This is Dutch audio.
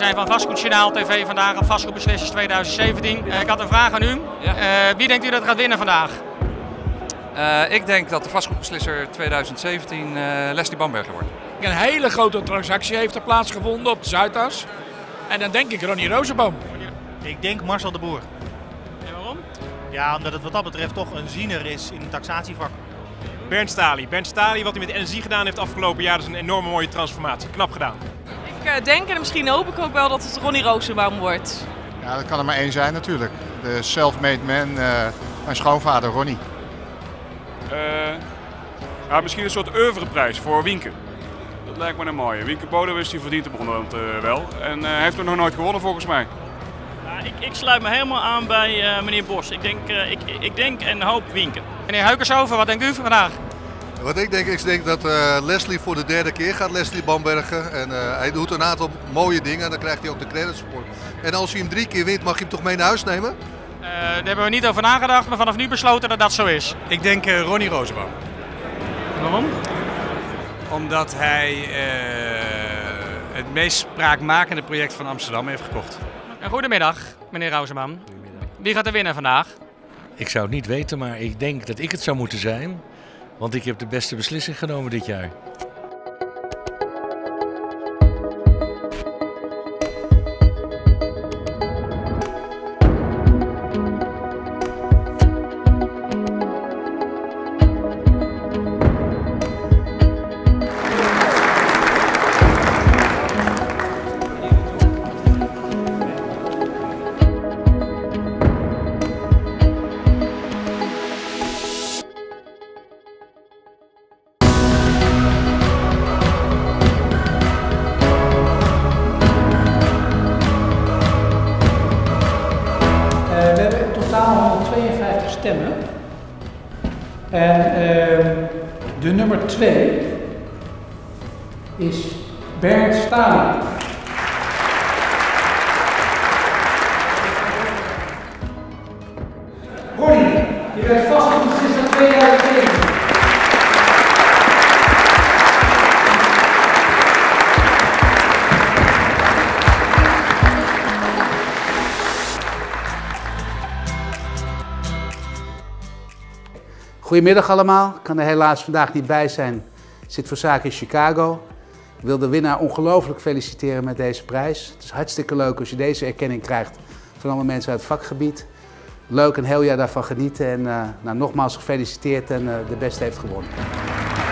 zijn van Vastgoedjournaal TV vandaag op Vastgoedbeslissers 2017. Ik had een vraag aan u. Ja. Wie denkt u dat gaat winnen vandaag? Ik denk dat de Vastgoedbeslisser 2017 Leslie Bamberger wordt. Een hele grote transactie heeft er plaatsgevonden op de Zuidas. En dan denk ik Ronnie Rosenboom. Ik denk Marcel de Boer. En waarom? Ja, omdat het wat dat betreft toch een ziener is in het taxatievak. Bernd Stali. Bernd Stali, wat hij met NSI gedaan heeft afgelopen jaar, dat is een enorme mooie transformatie. Knap gedaan. Ik denk en misschien hoop ik ook wel dat het Ronnie Rosenboom wordt. Ja, dat kan er maar één zijn natuurlijk. De self-made man, mijn schoonvader Ronnie. Misschien een soort oeuvreprijs voor Wienke. Dat lijkt me een mooie. Wienke Bodewis die verdient hem onderhand wel. En hij heeft er nog nooit gewonnen volgens mij. Ik sluit me helemaal aan bij meneer Bos. Ik denk en hoop Wienke. Meneer Huikershoven, wat denkt u vandaag? Wat ik denk dat Leslie voor de derde keer gaat, Leslie Bamberger. En hij doet een aantal mooie dingen en dan krijgt hij ook de credit support. En als hij hem 3 keer wint, mag je hem toch mee naar huis nemen? Daar hebben we niet over nagedacht, maar vanaf nu besloten dat dat zo is. Ik denk Ronnie Rosenboom. Waarom? Omdat hij het meest spraakmakende project van Amsterdam heeft gekocht. Goedemiddag, meneer Rosenboom. Wie gaat er winnen vandaag? Ik zou het niet weten, maar ik denk dat ik het zou moeten zijn. Want ik heb de beste beslissing genomen dit jaar. We hebben in totaal 152 stemmen. En de nummer 2 is Bernd Stali. Ronnie, je bent vastgoedbeslissers 2017. Goedemiddag allemaal, ik kan er helaas vandaag niet bij zijn. Ik zit voor zaken in Chicago. Ik wil de winnaar ongelooflijk feliciteren met deze prijs. Het is hartstikke leuk als je deze erkenning krijgt van allemaal mensen uit het vakgebied. Leuk een heel jaar daarvan genieten en nogmaals gefeliciteerd en de beste heeft gewonnen.